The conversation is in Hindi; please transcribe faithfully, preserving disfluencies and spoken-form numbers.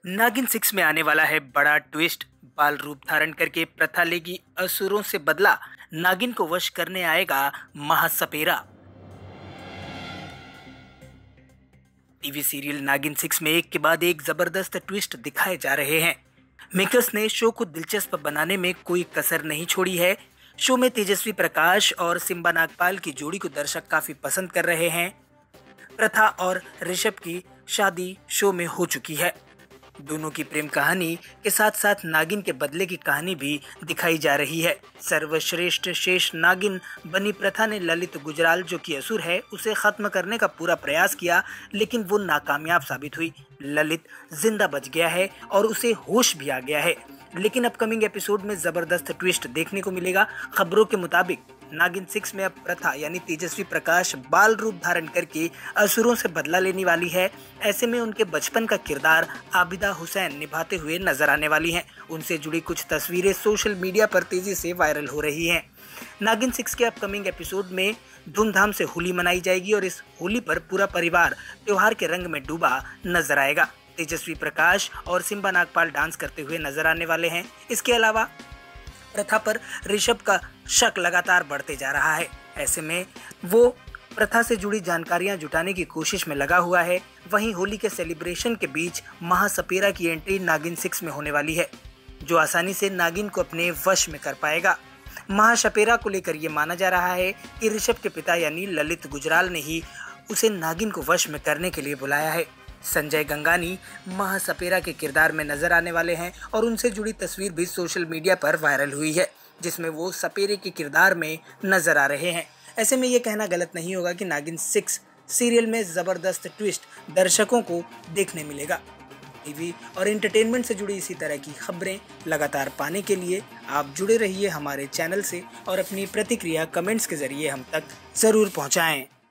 नागिन सिक्स में आने वाला है बड़ा ट्विस्ट। बाल रूप धारण करके प्रथा लेगी असुरों से बदला, नागिन को वश करने आएगा महासपेरा। टीवी सीरियल नागिन सिक्स में एक के बाद एक जबरदस्त ट्विस्ट दिखाए जा रहे हैं। मेकर्स ने शो को दिलचस्प बनाने में कोई कसर नहीं छोड़ी है। शो में तेजस्वी प्रकाश और सिम्बा नागपाल की जोड़ी को दर्शक काफी पसंद कर रहे हैं। प्रथा और ऋषभ की शादी शो में हो चुकी है। दोनों की प्रेम कहानी के साथ साथ नागिन के बदले की कहानी भी दिखाई जा रही है। सर्वश्रेष्ठ शेष नागिन बनी प्रथा ने ललित गुजराल, जो कि असुर है, उसे खत्म करने का पूरा प्रयास किया, लेकिन वो नाकामयाब साबित हुई। ललित जिंदा बच गया है और उसे होश भी आ गया है। लेकिन अपकमिंग एपिसोड में जबरदस्त ट्विस्ट देखने को मिलेगा। खबरों के मुताबिक नागिन सिक्स में अब प्रथा यानी तेजस्वी प्रकाश बाल रूप धारण करके असुरों से बदला लेने वाली है। ऐसे में उनके बचपन का किरदार आबिदा हुसैन निभाते हुए नजर आने वाली हैं। उनसे जुड़ी कुछ तस्वीरें सोशल मीडिया पर तेजी से वायरल हो रही हैं। नागिन सिक्स के अपकमिंग एपिसोड में धूमधाम से होली मनाई जाएगी और इस होली पर पूरा परिवार त्योहार के रंग में डूबा नजर आएगा। तेजस्वी प्रकाश और सिम्बा नागपाल डांस करते हुए नजर आने वाले हैं। इसके अलावा प्रथा पर ऋषभ का शक लगातार बढ़ते जा रहा है। ऐसे में वो प्रथा से जुड़ी जानकारियां जुटाने की कोशिश में लगा हुआ है। वहीं होली के सेलिब्रेशन के बीच महासपेरा की एंट्री नागिन सिक्स में होने वाली है, जो आसानी से नागिन को अपने वश में कर पाएगा। महासपेरा को लेकर ये माना जा रहा है कि ऋषभ के पिता यानी ललित गुजराल ने ही उसे नागिन को वश में करने के लिए बुलाया है। संजय गंगानी महासपेरा के किरदार में नजर आने वाले हैं और उनसे जुड़ी तस्वीर भी सोशल मीडिया पर वायरल हुई है, जिसमें वो सपेरे के किरदार में नजर आ रहे हैं। ऐसे में ये कहना गलत नहीं होगा कि नागिन सिक्स सीरियल में जबरदस्त ट्विस्ट दर्शकों को देखने मिलेगा। टीवी और एंटरटेनमेंट से जुड़ी इसी तरह की खबरें लगातार पाने के लिए आप जुड़े रहिए हमारे चैनल से और अपनी प्रतिक्रिया कमेंट्स के जरिए हम तक जरूर पहुंचाएं।